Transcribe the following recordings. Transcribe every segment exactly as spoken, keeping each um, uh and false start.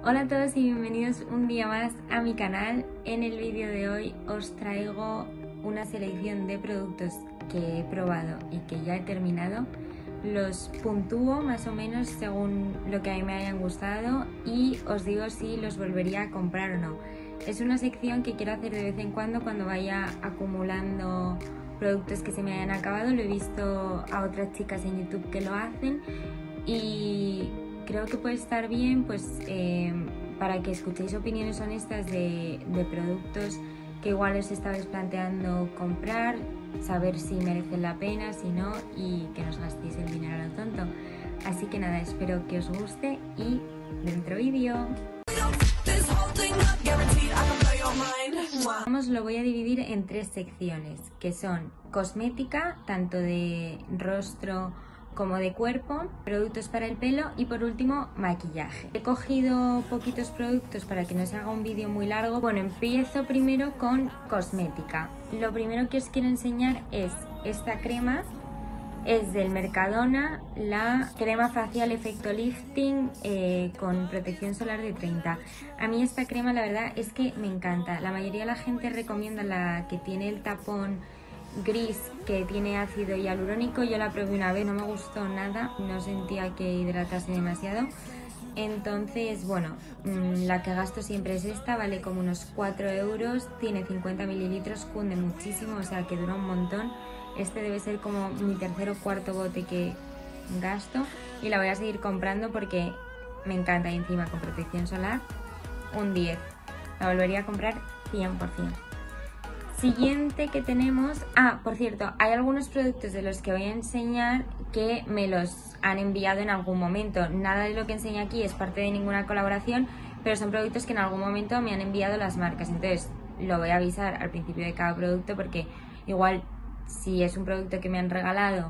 Hola a todos y bienvenidos un día más a mi canal. En el vídeo de hoy os traigo una selección de productos que he probado y que ya he terminado. Los puntúo más o menos según lo que a mí me hayan gustado y os digo si los volvería a comprar o no. Es una sección que quiero hacer de vez en cuando cuando vaya acumulando productos que se me hayan acabado. Lo he visto a otras chicas en YouTube que lo hacen y creo que puede estar bien, pues eh, para que escuchéis opiniones honestas de, de productos que igual os estabais planteando comprar, saber si merecen la pena, si no, y que no os gastéis el dinero a lo tonto. Así que nada, espero que os guste y dentro vídeo. Vamos, lo voy a dividir en tres secciones, que son cosmética, tanto de rostro como de cuerpo, productos para el pelo y por último maquillaje. He cogido poquitos productos para que no se haga un vídeo muy largo. Bueno, empiezo primero con cosmética. Lo primero que os quiero enseñar es esta crema. Es del Mercadona, la crema facial efecto lifting eh, con protección solar de treinta. A mí esta crema la verdad es que me encanta. La mayoría de la gente recomienda la que tiene el tapón gris, que tiene ácido hialurónico. Yo la probé una vez, no me gustó nada, no sentía que hidratase demasiado. Entonces, bueno, la que gasto siempre es esta, vale como unos cuatro euros, tiene cincuenta mililitros, cunde muchísimo, o sea que dura un montón. Este debe ser como mi tercer o cuarto bote que gasto y la voy a seguir comprando porque me encanta, y encima con protección solar, un diez. La volvería a comprar cien por cien. Siguiente que tenemos, ah, por cierto, hay algunos productos de los que voy a enseñar que me los han enviado en algún momento. Nada de lo que enseño aquí es parte de ninguna colaboración, pero son productos que en algún momento me han enviado las marcas. Entonces lo voy a avisar al principio de cada producto porque igual si es un producto que me han regalado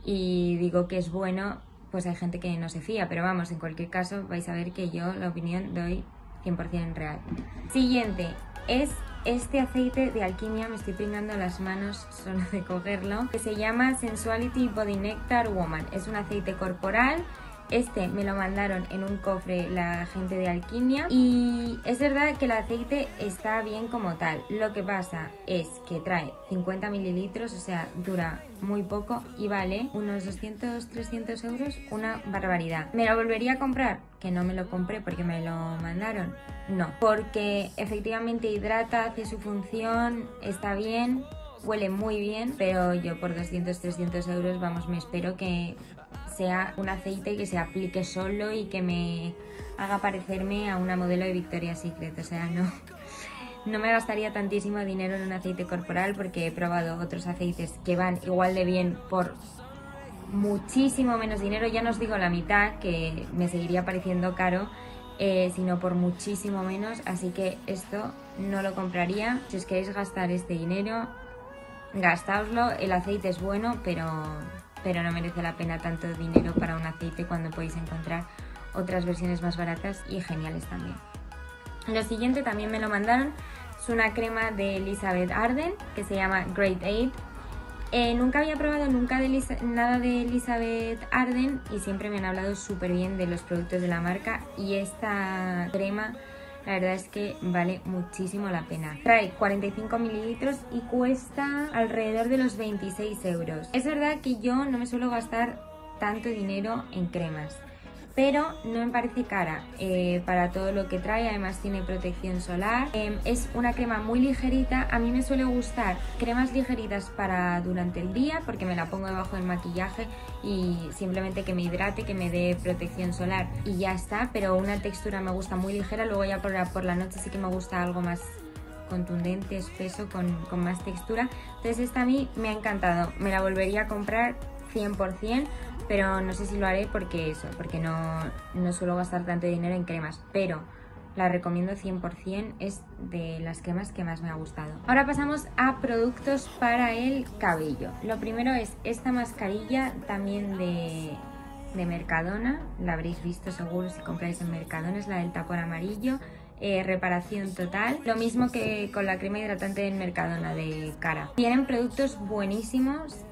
y digo que es bueno, pues hay gente que no se fía. Pero vamos, en cualquier caso vais a ver que yo la opinión doy cien por cien real. Siguiente es este aceite de Alquimia, me estoy pringando las manos solo de cogerlo, que se llama Sensuality Body Nectar Woman. Es un aceite corporal. Este me lo mandaron en un cofre la gente de Alquimia y es verdad que el aceite está bien como tal. Lo que pasa es que trae cincuenta mililitros, o sea, dura muy poco y vale unos doscientos a trescientos euros, una barbaridad. ¿Me lo volvería a comprar? Que no me lo compré porque me lo mandaron. No, porque efectivamente hidrata, hace su función, está bien, huele muy bien, pero yo por doscientos a trescientos euros, vamos, me espero que sea un aceite que se aplique solo y que me haga parecerme a una modelo de Victoria's Secret. O sea, no, no me gastaría tantísimo dinero en un aceite corporal porque he probado otros aceites que van igual de bien por muchísimo menos dinero. Ya no os digo la mitad, que me seguiría pareciendo caro, eh, sino por muchísimo menos. Así que esto no lo compraría. Si os queréis gastar este dinero, gastaoslo. El aceite es bueno, pero... pero no merece la pena tanto dinero para un aceite cuando podéis encontrar otras versiones más baratas y geniales también. Lo siguiente también me lo mandaron, es una crema de Elizabeth Arden que se llama Great Aid. Eh, nunca había probado nunca de Lisa, nada de Elizabeth Arden y siempre me han hablado súper bien de los productos de la marca, y esta crema la verdad es que vale muchísimo la pena. Trae cuarenta y cinco mililitros y cuesta alrededor de los veintiséis euros. Es verdad que yo no me suelo gastar tanto dinero en cremas, pero no me parece cara eh, para todo lo que trae. Además tiene protección solar, eh, es una crema muy ligerita. A mí me suele gustar cremas ligeritas para durante el día porque me la pongo debajo del maquillaje y simplemente que me hidrate, que me dé protección solar y ya está. Pero una textura me gusta muy ligera. Luego ya por la, por la noche sí que me gusta algo más contundente, espeso, con, con más textura. Entonces esta a mí me ha encantado, me la volvería a comprar cien por cien, pero no sé si lo haré porque eso, porque no, no suelo gastar tanto dinero en cremas, pero la recomiendo cien por cien, es de las cremas que más me ha gustado. Ahora pasamos a productos para el cabello. Lo primero es esta mascarilla también de, de Mercadona, la habréis visto seguro si compráis en Mercadona, es la del tapón amarillo. Eh, reparación total, lo mismo que con la crema hidratante del Mercadona de cara. Tienen productos buenísimos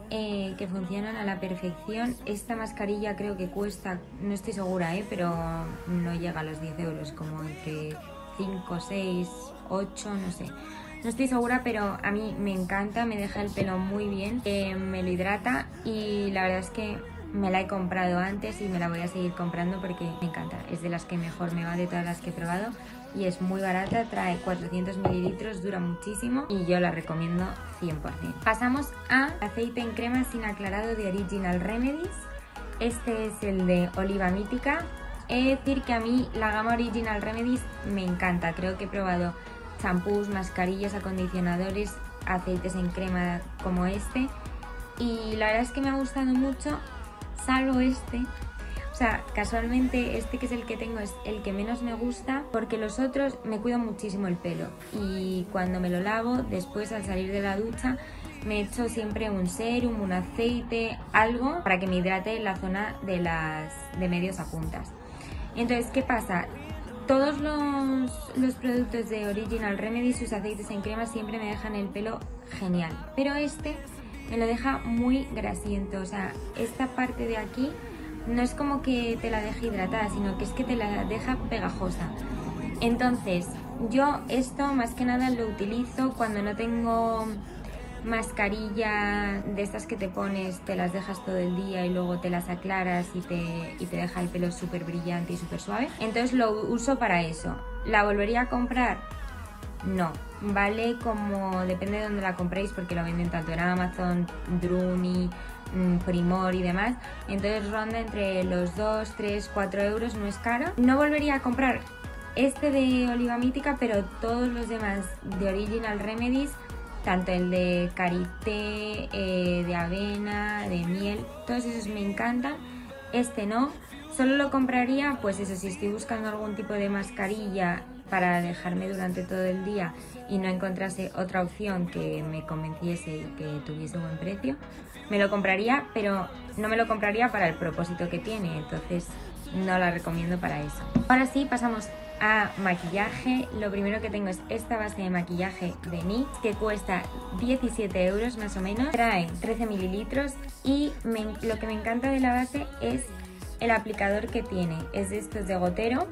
eh, que funcionan a la perfección. Esta mascarilla creo que cuesta, no estoy segura, ¿eh? pero no llega a los diez euros, como entre cinco, seis, ocho, no sé. No estoy segura, pero a mí me encanta, me deja el pelo muy bien, eh, me lo hidrata y la verdad es que me la he comprado antes y me la voy a seguir comprando porque me encanta. Es de las que mejor me va de todas las que he probado y es muy barata, trae cuatrocientos mililitros, dura muchísimo y yo la recomiendo cien por cien. Pasamos a aceite en crema sin aclarado de Original Remedies. Este es el de Oliva Mítica. He de decir que a mí la gama Original Remedies me encanta. Creo que he probado champús, mascarillas, acondicionadores, aceites en crema como este y la verdad es que me ha gustado mucho, salvo este. O sea, casualmente este que es el que tengo es el que menos me gusta porque los otros me cuidan muchísimo el pelo y cuando me lo lavo, después al salir de la ducha me echo siempre un serum, un aceite, algo para que me hidrate la zona de, las, de medios a puntas. Entonces, ¿qué pasa? Todos los, los productos de Original Remedies, sus aceites en crema siempre me dejan el pelo genial, pero este me lo deja muy grasiento, o sea, esta parte de aquí no es como que te la deje hidratada, sino que es que te la deja pegajosa. Entonces, yo esto más que nada lo utilizo cuando no tengo mascarilla de estas que te pones, te las dejas todo el día y luego te las aclaras y te, y te deja el pelo súper brillante y súper suave. Entonces lo uso para eso. ¿La volvería a comprar? No. Vale como, depende de dónde la compréis porque lo venden tanto en Amazon, Druni, Primor y demás. Entonces ronda entre los dos, tres, cuatro euros, no es caro. No volvería a comprar este de Oliva Mítica, pero todos los demás de Original Remedies, tanto el de karité, eh, de avena, de miel, todos esos me encantan. Este no, solo lo compraría, pues eso, si estoy buscando algún tipo de mascarilla para dejarme durante todo el día y no encontrase otra opción que me convenciese y que tuviese buen precio, me lo compraría, pero no me lo compraría para el propósito que tiene, entonces no la recomiendo para eso. Ahora sí, pasamos a maquillaje. Lo primero que tengo es esta base de maquillaje de N Y X que cuesta diecisiete euros más o menos, trae trece mililitros y me, lo que me encanta de la base es el aplicador que tiene, es de estos de gotero.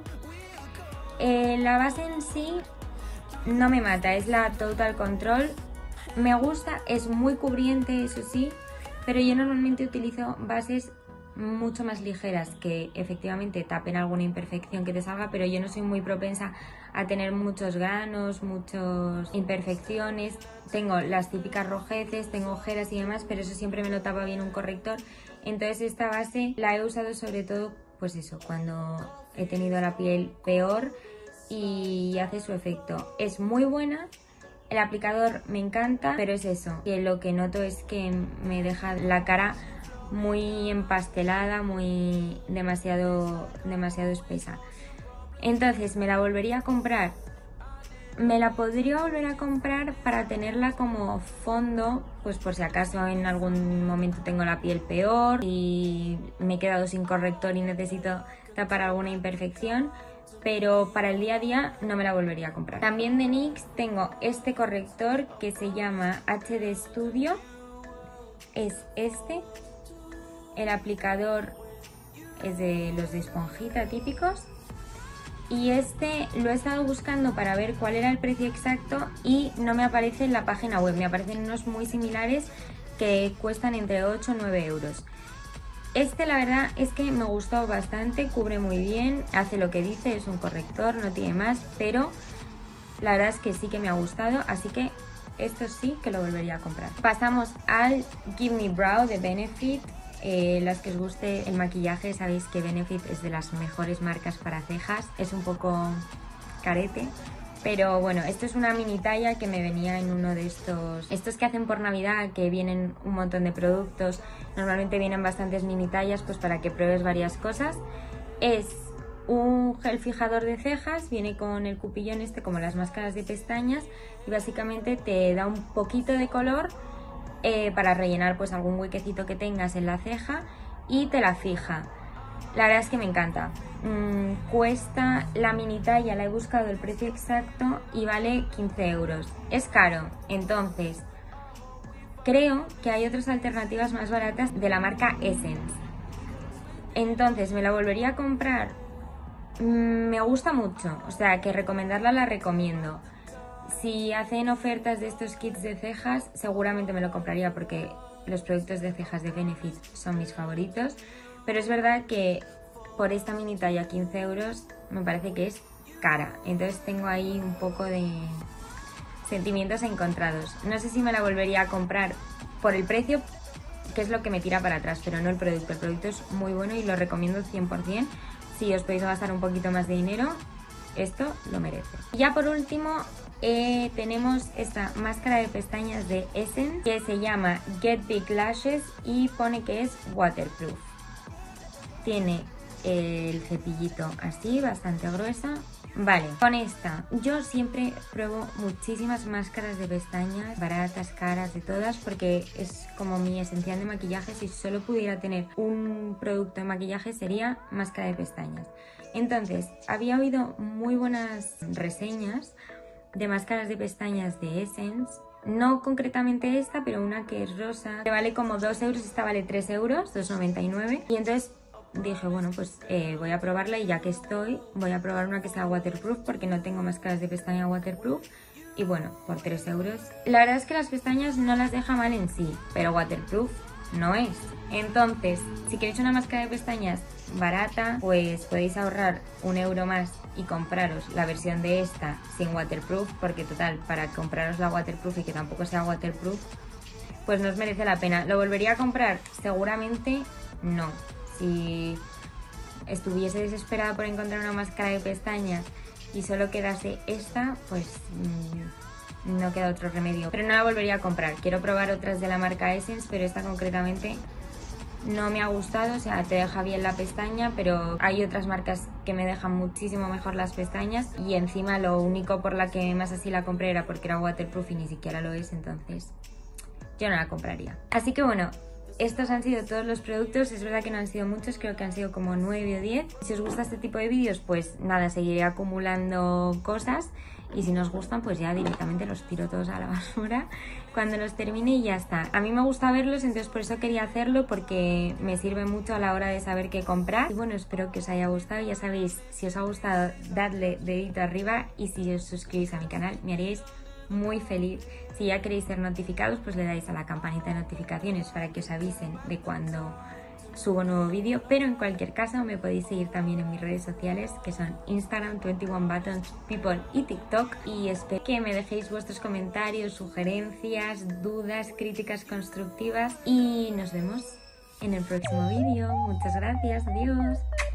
Eh, la base en sí no me mata, es la Total Control, me gusta, es muy cubriente, eso sí, pero yo normalmente utilizo bases mucho más ligeras que efectivamente tapen alguna imperfección que te salga, pero yo no soy muy propensa a tener muchos granos, muchas imperfecciones. Tengo las típicas rojeces, tengo ojeras y demás, pero eso siempre me lo tapa bien un corrector. Entonces esta base la he usado sobre todo, pues eso, cuando he tenido la piel peor y hace su efecto. Es muy buena. El aplicador me encanta, pero es eso, que lo que noto es que me deja la cara muy empastelada, muy demasiado, demasiado espesa. Entonces, ¿me la volvería a comprar? Me la podría volver a comprar para tenerla como fondo, pues por si acaso en algún momento tengo la piel peor y me he quedado sin corrector y necesito tapar alguna imperfección, pero para el día a día no me la volvería a comprar. También de N Y X tengo este corrector que se llama H D Studio, es este. El aplicador es de los de esponjita típicos y este lo he estado buscando para ver cuál era el precio exacto y no me aparece en la página web, me aparecen unos muy similares que cuestan entre ocho o nueve euros. Este la verdad es que me gustó bastante, cubre muy bien, hace lo que dice, es un corrector, no tiene más, pero la verdad es que sí que me ha gustado, así que esto sí que lo volvería a comprar. Pasamos al Give Me Brow de Benefit. Eh, las que os guste el maquillaje sabéis que Benefit es de las mejores marcas para cejas, es un poco carete, pero bueno, esto es una mini talla que me venía en uno de estos, estos que hacen por Navidad, que vienen un montón de productos, normalmente vienen bastantes mini tallas pues para que pruebes varias cosas. Es un gel fijador de cejas, viene con el cupillón este como las máscaras de pestañas y básicamente te da un poquito de color Eh, para rellenar pues algún huequecito que tengas en la ceja y te la fija. La verdad es que me encanta. Mm, cuesta la mini talla, la he buscado el precio exacto y vale quince euros. Es caro, entonces creo que hay otras alternativas más baratas de la marca Essence. Entonces, ¿me la volvería a comprar? Mm, me gusta mucho, o sea, que recomendarla la recomiendo. Si hacen ofertas de estos kits de cejas, seguramente me lo compraría porque los productos de cejas de Benefit son mis favoritos. Pero es verdad que por esta mini talla quince euros me parece que es cara. Entonces tengo ahí un poco de sentimientos encontrados. No sé si me la volvería a comprar por el precio, que es lo que me tira para atrás, pero no el producto. El producto es muy bueno y lo recomiendo cien por cien. Si os podéis gastar un poquito más de dinero, esto lo merece. Y ya por último eh, tenemos esta máscara de pestañas de Essence que se llama Get Big Lashes y pone que es waterproof. Tiene el cepillito así, bastante gruesa. Vale, con esta yo siempre pruebo muchísimas máscaras de pestañas, baratas, caras, de todas, porque es como mi esencial de maquillaje. Si solo pudiera tener un producto de maquillaje sería máscara de pestañas. Entonces, había oído muy buenas reseñas de máscaras de pestañas de Essence. No concretamente esta, pero una que es rosa, que vale como dos euros, esta vale tres euros, dos noventa y nueve. Y entonces dije, bueno, pues eh, voy a probarla y ya que estoy, voy a probar una que sea waterproof porque no tengo máscaras de pestaña waterproof. Y bueno, por tres euros. La verdad es que las pestañas no las deja mal en sí, pero waterproof no es. Entonces, si queréis una máscara de pestañas barata, pues podéis ahorrar un euro más y compraros la versión de esta sin waterproof, porque total, para compraros la waterproof y que tampoco sea waterproof, pues no os merece la pena. ¿Lo volvería a comprar? Seguramente no. Si estuviese desesperada por encontrar una máscara de pestañas y solo quedase esta, pues mmm, no queda otro remedio. Pero no la volvería a comprar. Quiero probar otras de la marca Essence, pero esta concretamente no me ha gustado. O sea, te deja bien la pestaña, pero hay otras marcas que me dejan muchísimo mejor las pestañas. Y encima lo único por la que más así la compré era porque era waterproof y ni siquiera lo es, entonces yo no la compraría. Así que bueno, estos han sido todos los productos. Es verdad que no han sido muchos, creo que han sido como nueve o diez. Si os gusta este tipo de vídeos, pues nada, seguiré acumulando cosas. Y si no os gustan, pues ya directamente los tiro todos a la basura cuando los termine y ya está. A mí me gusta verlos, entonces por eso quería hacerlo, porque me sirve mucho a la hora de saber qué comprar. Y bueno, espero que os haya gustado. Ya sabéis, si os ha gustado, dadle dedito arriba, y si os suscribís a mi canal me haréis muy feliz. Si ya queréis ser notificados, pues le dais a la campanita de notificaciones para que os avisen de cuando subo nuevo vídeo. Pero en cualquier caso me podéis seguir también en mis redes sociales, que son Instagram, veintiuno Buttons People y TikTok. Y espero que me dejéis vuestros comentarios, sugerencias, dudas, críticas constructivas. Y nos vemos en el próximo vídeo. Muchas gracias, adiós.